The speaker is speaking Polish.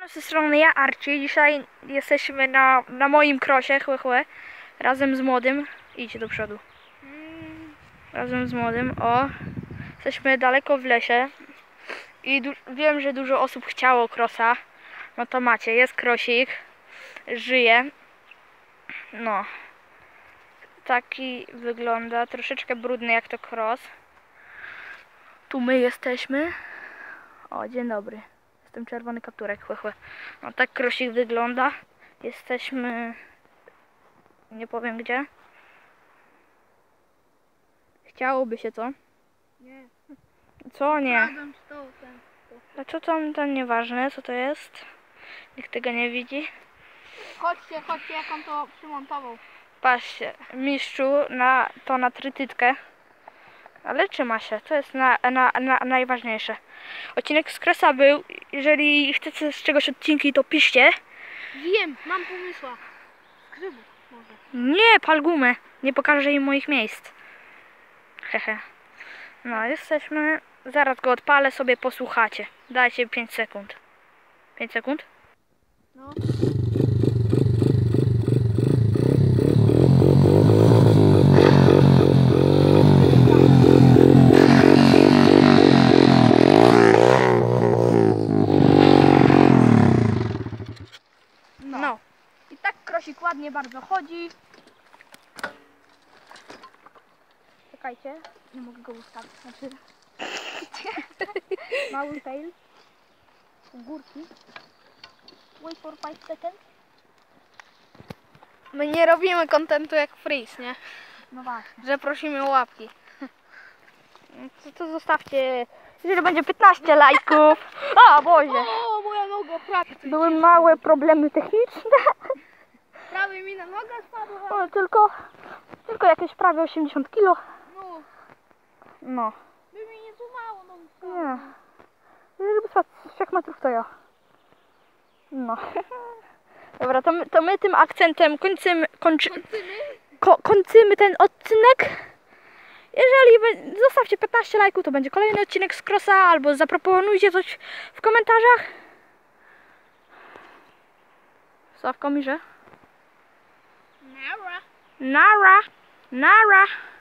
Z tej strony ja, Archie. Dzisiaj jesteśmy na moim krosie, razem z młodym. Idź do przodu. Razem z młodym, o. Jesteśmy daleko w lesie. I wiem, że dużo osób chciało krosa. No to macie, jest krosik. Żyje. No. Taki wygląda, troszeczkę brudny jak to kros. Tu my jesteśmy. O, dzień dobry. Jestem czerwony kapturek, No tak krosik wygląda. Jesteśmy... Nie powiem gdzie. Chciałoby się, co? Nie. Co nie? A A co tam, to nieważne, co to jest? Nikt tego nie widzi. chodźcie, jak on to przymontował. Patrzcie, mistrzu na trytytkę. Ale trzyma się, to jest najważniejsze. Odcinek z krosa był. Jeżeli chcecie z czegoś odcinki, to piszcie. Wiem, mam pomysła. Z grzybów może. Nie, pal gumę. Nie pokażę im moich miejsc. Hehe. No, jesteśmy. Zaraz go odpalę, sobie posłuchacie. Dajcie 5 sekund. 5 sekund? No. No. I tak krosik ładnie bardzo chodzi. Czekajcie, nie mogę go ustawić. Znaczy... Mały fail. Górki. Wait for 5 seconds. My nie robimy kontentu jak Freeze, nie? No właśnie. Że prosimy o łapki. To zostawcie, jeżeli będzie 15 lajków. O Boże. O, moja noga prawie. Były małe problemy techniczne. Prawie mi na nogę spadła. O, tylko jakieś prawie 80 kg. No, No. by mi nie złamało nogi. Nie. Żeby spadł z 3 metrów to ja. No. Dobra, to my tym akcentem kończymy ten odcinek. Jeżeli zostawcie 15 lajków, to będzie kolejny odcinek z krosa, albo zaproponujcie coś w komentarzach. Sławko mi, że? Nara. Nara. Nara.